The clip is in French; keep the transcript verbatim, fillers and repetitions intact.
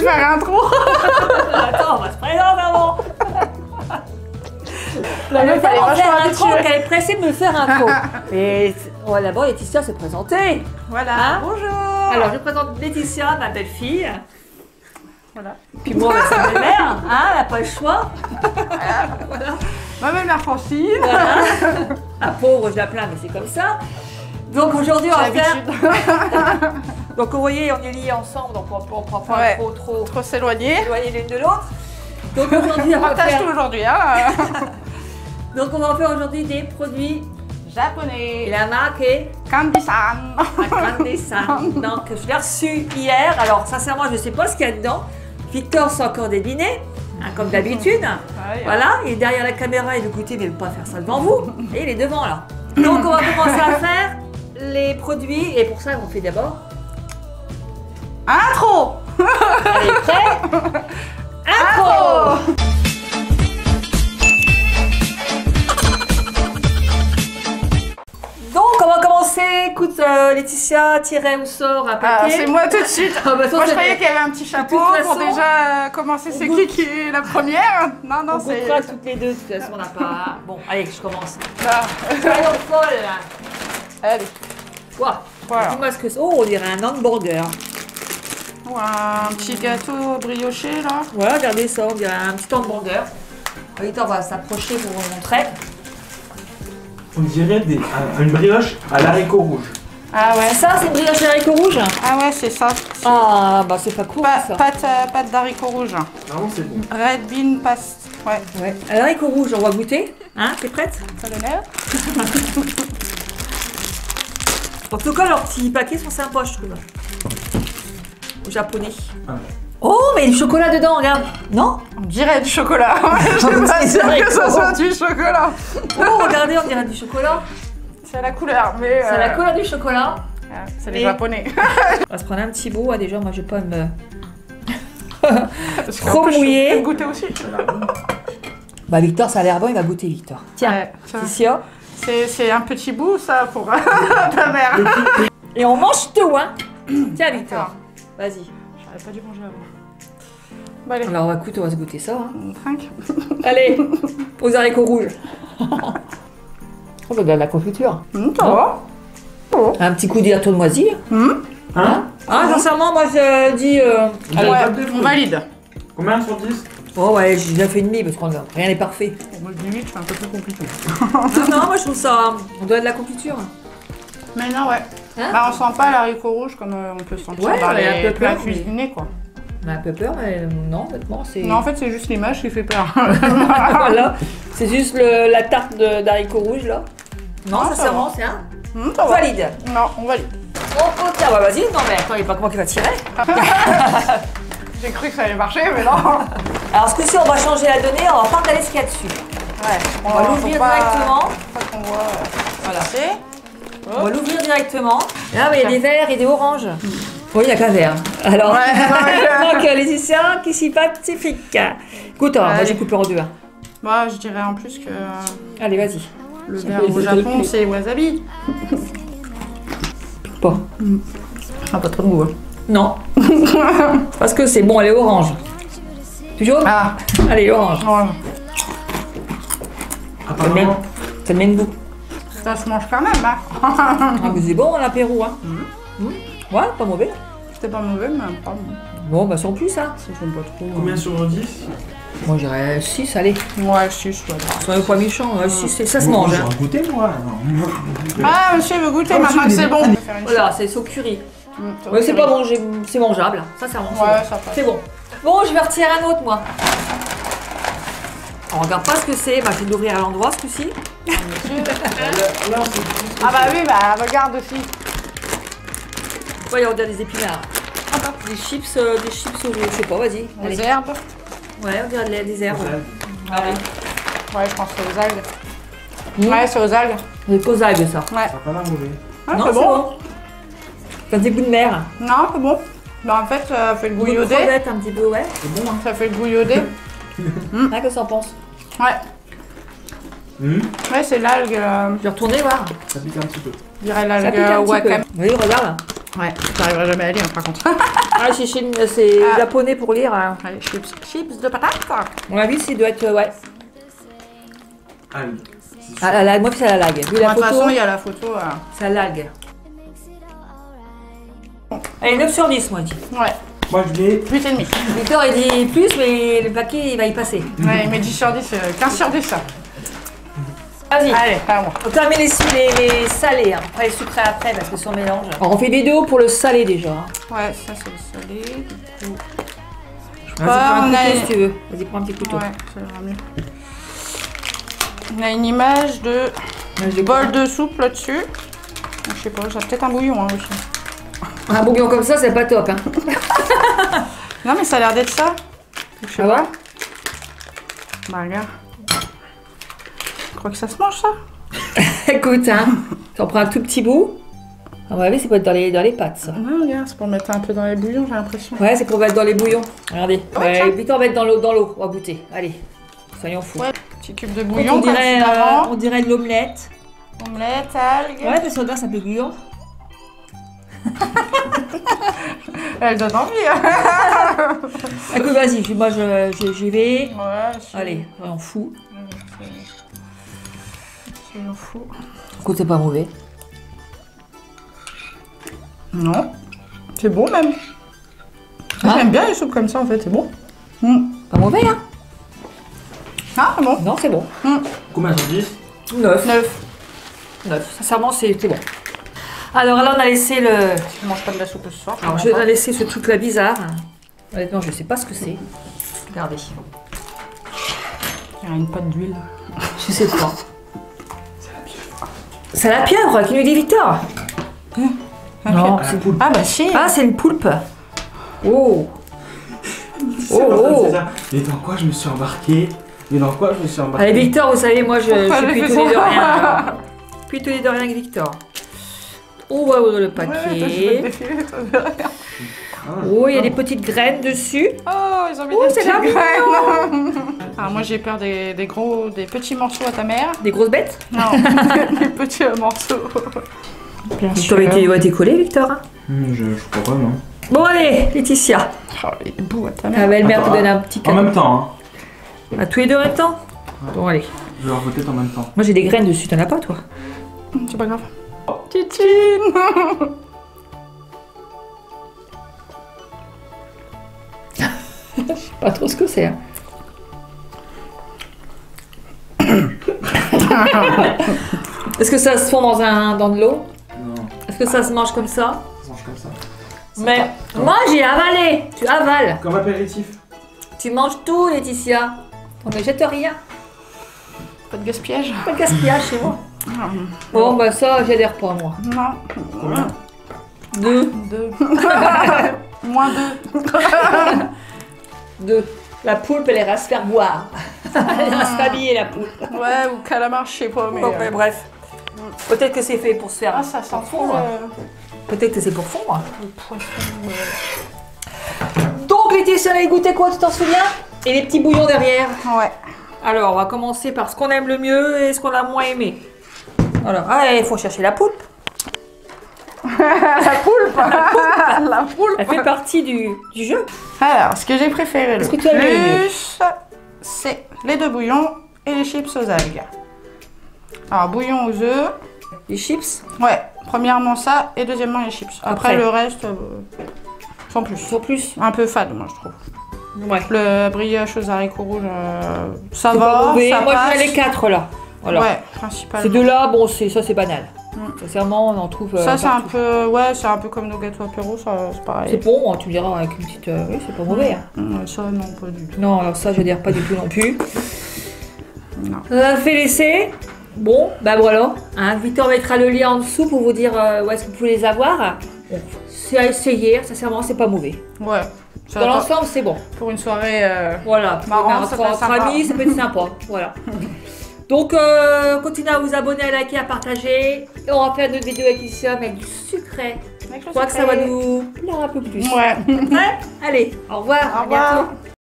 faire un trou. Attends, on va se présenter avant. La Elle meuf, veut elle est tellement faire vachement un trou habituée. qu'elle est pressée de me faire un trou. Et on va d'abord Laetitia se présenter. Voilà, Hein? bonjour. Alors, je présente Laetitia, ma belle-fille. Voilà. Puis moi, sa belle-mère, hein, elle n'a pas le choix. Voilà. Ma belle-mère Francine. Voilà. La pauvre, je la plains, mais c'est comme ça. Donc aujourd'hui, on va J'ai faire... l'habitude. Donc vous voyez, on est liés ensemble, donc on ne prend pas Ouais. trop, trop Trop s'éloigner. éloigner l'une de l'autre. Donc aujourd'hui, On on va partage faire... tout aujourd'hui, hein. Donc on va faire aujourd'hui des produits. Et Japonais. la marque est Candy-san. Grande-san. Donc je l'ai reçu hier. Alors sincèrement, je ne sais pas ce qu'il y a dedans. Victor s'est encore débiné, hein, comme d'habitude. Ouais, Voilà, il est derrière la caméra, il veut goûter, mais il ne veut pas faire ça devant vous. Et il est devant là. Donc on va commencer à faire les produits. Et pour ça, on fait d'abord... Intro. Allez, prêt? Intro. Donc on va commencer. Écoute, euh, Laetitia, tirer au sort un Ah, papier. c'est moi tout de suite. Ah, bah, ça, Moi je c'est- croyais qu'il y avait un petit chapeau toute pour façon, déjà euh, commencer. on C'est goûte. qui qui est la première? Non, non, On c'est. goûtera toutes les deux, de toute façon on n'a pas... Bon, allez, je commence. Ah. Soyons folles là. Allez. Quoi? Voilà. Dis-moi ce que c'est. Oh, on dirait un hamburger. Ou un petit gâteau brioché là. Voilà, regardez ça, on dirait un petit hamburger. Victor va s'approcher pour vous montrer. On dirait des, un- une brioche à l'haricot rouge. Ah ouais. Ça, c'est une brioche haricot rouge? Ah ouais, c'est ça. Ah, bah c'est pas cool Pa- ça. pâte, euh, pâte d'haricots rouges. Vraiment, c'est bon. Red bean paste. Ouais. Ouais. Alors, haricot rouge, on va goûter. Hein, t'es prête? Ça a l'air. En tout cas, leurs petits paquets sont sympas, je trouve. Au japonais. Ah. Oh, mais il y a du chocolat dedans, regarde. Non? On dirait du chocolat. Je suis pas C'est sûre vrai que que ce bon. soit du chocolat. Oh, regardez, on dirait du chocolat. C'est la couleur, mais. C'est la euh, couleur du chocolat. ah, C'est les Et- japonais. On va se prendre un petit bout. Ah, déjà, moi, je vais pas me... Parce qu'en Trop plus, je mouillé. peux goûter aussi. Bah, Victor, ça a l'air bon, il va goûter, Victor. Tiens, Ouais, ça- Laetitia. c'est c'est un petit bout ça pour ta mère. Et on mange tout, hein. Tiens, Victor. Vas-y. J'aurais pas dû manger avant. Bon allez, Alors, on va, goûter, on va se goûter ça. Hein. on trinque. Allez, aux haricots rouges. Oh, bah, de la confiture. Hum, ça va. Un petit coup de gâteau de moisi. Hum. Hein? Ah, sincèrement, moi, je dis... Euh... Allez, Ouais, pas de on fruits. valide. Combien sur dix? Oh, ouais, j'ai déjà fait une demi parce que rien n'est parfait. Moi je dis huit, c'est un peu plus compliqué. Non, non, moi, je trouve ça... On doit de la confiture. Mais non, ouais. Hein? Bah on sent pas l'haricot rouge comme euh, on peut se sentir Ouais, dans ouais, un les peu plats peur, mais- cuisinés quoi. On a un peu peur, mais non, honnêtement, c'est... Non en fait c'est juste l'image qui fait peur. Voilà, c'est juste le- la tarte de- d'haricots rouges, là. Non, Ah, ça sincèrement, c'est un... Hum, ça va. Valide. Non, on valide. Oh, oh, tiens, bah vas-y. Non, mais attends, il n'y a pas comment qu'il va tirer. J'ai cru que ça allait marcher mais non. Alors, ce coup-ci, on va changer la donnée, on va pas regarder ce qu'il y a dessus. Ouais, On va l'ouvrir directement. Faut pas qu'on voit. euh, Voilà. C'est. On va l'ouvrir directement. Et là, il y a des verts et des oranges. Oui, il n'y a qu'un vert. Alors, Ouais. donc, les Égyptiens qui s'y pacifiques. Écoute, alors, moi, Allez. j'ai coupé en deux. Hein. Bah je dirais en plus que euh, Allez, vas-y. le C'est verre pas- au c'est Japon calculé. c'est wasabi. Pas. Ah pas trop de goût. Hein. Non. Parce que c'est bon, elle est orange. Toujours Ah. Allez, orange. Ouais. Ça le met, Apparemment, ça le met une goût. Ça se mange quand même hein. Ah, mais c'est bon, l'apéro, hein. Mm. Ouais, pas mauvais. C'était pas mauvais mais pas bon. Bon, bah sans plus, hein. Ça j'aime pas trop. combien sur dix? Moi, je dirais six, allez. Ouais, si, je dois Soyez pas méchants, six, ça se mange. Hein. J'aurais goûté, moi. Non. Ah, monsieur veut goûter Ah, maintenant que monsieur, c'est bon. allez. Voilà, c'est au curry. Mmh, Ouais, c'est pas bon, j'ai- c'est mangeable. Ça, c'est bon. c'est Ouais, bon. ça passe. C'est bon. Bon, je vais retirer un autre, moi. On regarde pas ce que c'est. Bah, je vais l'ouvrir à l'endroit, ce coup-ci. Là, là, c'est Ah bah oui, bah regarde aussi. Ouais, on dirait des épinards. Des chips, euh, des chips au je sais pas, vas-y. Allez. Les herbes. Ouais, on dirait des- des herbes. Ouais. Allez. Ouais, je pense que c'est aux algues. Mmh. Ouais, c'est aux algues. Des causailles, ça. Ouais. Ça va pas l'air mauvais. Ah, non, c'est bon. Ça a des goûts de mer. Non, c'est bon. Bah en fait, ça fait le Goût de gouillauder. crevette, un petit peu, ouais. C'est bon, hein. Ça fait le gouillauder. Hein, qu'est-ce que t'en penses? Ouais. Hum, Ouais, c'est l'algue. Euh, Je vais retourner voir. ça pique un petit peu. je dirais Ça l'algue pique un petit peu. wakame. Oui, regarde. Ouais, t'arriveras jamais à lire par contre. Ah, c'est c'est Ah. japonais pour lire. Hein. Allez, chips, chips de patates. À mon avis, ça doit être. euh, ouais. Ah oui. C'est Ah, la lag, moi, c'est la lag. Vu De la toute photo, façon, il y a la photo. euh, ça lag. Allez, neuf sur dix, moi, je dis. Ouais, Moi je vais. huit et demi. Victor, il dit plus, mais le paquet, il va y passer. Ouais, il met dix sur dix, euh, quinze sur dix ça. Vas-y. Allez, à moi. On termine les, les, les salés, hein. Après les sucrés après, parce que c'est en mélange. Alors, on fait des vidéos pour le salé déjà. hein. Ouais, ça c'est le salé. Du coup, Vas-y, pas, prends un on a- couteau si tu veux. Vas-y, prends un petit couteau. ouais, ça ira mieux. On a une image de Ouais, j'ai bol de soupe là-dessus. Je sais pas, ça peut-être un bouillon hein, aussi. Un bouillon comme ça, c'est pas top. Hein. Non mais ça a l'air d'être ça. Je sais Ah pas. ouais. Bah regarde. Je crois que ça se mange ça. Écoute, hein, tu en prends un tout petit bout. À mon avis, c'est pour être dans les, dans les pâtes, ça. Non, regarde, c'est pour mettre un peu dans les bouillons, j'ai l'impression. Ouais, c'est pour mettre dans les bouillons. Regardez. Ouais, Ouais, tiens. Victor va mettre dans l'eau, dans l'eau. On va goûter. Allez, soyons fous. Ouais, petit cube de Donc, bouillon, on, dirait, comme euh, avant. on dirait de l'omelette. Omelette, algues. Ouais, parce qu'on dirait un peu bouillon. Elle donne envie. Hein. Écoute, vas-y, moi je- je- j'y vais. Ouais, c'est... Allez, soyons fous. C'est fou. Écoute, c'est pas mauvais. Non. C'est bon même. Hein? J'aime bien les soupes comme ça en fait, c'est bon. Mm. Pas mauvais, hein? Ah, c'est bon. Non, c'est bon. Combien sur dix? neuf. Neuf. neuf. Sincèrement, c'est c'est bon. Alors là, on a laissé le. Je mange pas de la soupe ce soir. Alors, je vais laisser ce truc-là bizarre. Honnêtement, je sais pas ce que c'est. Regardez. Il y a une pâte d'huile. Je sais pas. C'est la pieuvre qui nous dit Victor. Non, c'est poulpe. Ah bah si. Ah, c'est une poulpe. Oh. C'est Oh, pas ça, oh. c'est ça. Mais dans quoi je me suis embarqué? Mais dans quoi je me suis embarqué? Allez, Victor, vous savez, moi, je, je Pourquoi suis j'ai plus fait étonnée de ça rien. alors. Plus étonnée de rien que Victor. On va ouvrir le Ouais, toi, je vais paquet. te défiler, toi, de rien. Ah, Oh, il y a des petites graines dessus. Oh, ils ont mis Oh, des c'est petites la graines. Alors moi j'ai peur des, des gros, des petits morceaux à ta mère. Des grosses bêtes. Non, des petits morceaux. Bien Tu aurais été, ouais, t'es collé, Victor. hein. Hmm, je, je crois pas, non. Bon, allez, Laetitia. Oh, les bouts à ta Ta mère. belle-mère te Attends, donne un petit En cadeau. même temps, hein. À tous les deux en même temps. Bon, allez. Je vais leur voter en même temps. Moi, j'ai des graines dessus. T'en as pas, toi? C'est pas grave. Titine. Pas trop ce que c'est. Hein. Est-ce que ça se fond dans, un, dans de l'eau? Non, Est-ce que ça se mange comme ça? ça se mange comme ça. Mais moi, j'ai avalé. Tu avales. Comme apéritif. Tu manges tout, Laetitia. On ne jette rien. Pas de gaspillage. Pas de gaspillage chez moi. Non. Bon, bah ça, j'adhère pas, moi. Non. Combien? Deux. Deux. Moins deux. Deux. La poulpe, elle ira se faire boire. Elle ira se rhabiller, la poulpe. Ouais, ou calamar, je sais pas, mais... Bon, euh, mais bref. Peut-être que c'est fait pour se faire. Ah, ça sent pour trop fondre. le... Peut-être que c'est pour fondre. le poisson. euh. Donc, Laetitia, elle a goûté quoi, tu t'en souviens? Et les petits bouillons derrière. Ouais. Alors, on va commencer par ce qu'on aime le mieux et ce qu'on a moins aimé. Voilà. Ah, il faut chercher la poulpe. La poulpe. La poulpe. Elle fait partie du, du jeu. Alors, ce que j'ai préféré le Est-ce que tu as le plus, c'est les deux bouillons et les chips aux algues. Alors, bouillon aux œufs. Les chips, Ouais, premièrement ça et deuxièmement les chips. Après, Après. le reste, euh, sans plus. sans plus. Un peu fade, moi, je trouve. Ouais. Le brioche aux haricots rouges, euh, ça C'est pas va, mauvais. ça Moi, je passe. mets les quatre là. Voilà. Ouais, principalement. Ces deux-là, bon, c'est ça, c'est banal. Mm. Sincèrement, on en trouve. euh, Ça, c'est un partout. peu, ouais, c'est un peu comme nos gâteaux apéro, ça, c'est C'est pareil. bon, hein, tu me diras avec une petite. euh, Oui, c'est pas mauvais. Hein. Mm, Ça, non, pas du tout. Non, alors ça, je veux dire pas du tout non plus. Non. On a fait l'essai. Bon, bah voilà. Hein, Victor mettra le lien en dessous pour vous dire euh, où est-ce que vous pouvez les avoir. Bon, c'est à essayer, sincèrement, c'est pas mauvais. Ouais. Ça, Dans attends, l'ensemble, c'est bon. pour une soirée. euh, Voilà, pour Marrant, entre, ça peut être entre sympa. amis, ça peut être sympa. Voilà. Donc, euh, continuez à vous abonner, à liker, à partager. Et on va faire notre vidéo avec Laetitia avec du sucré. avec le Je crois que ça sucré. va nous plaire un peu plus. Ouais. Ouais. Allez, au revoir. Au à revoir. bientôt.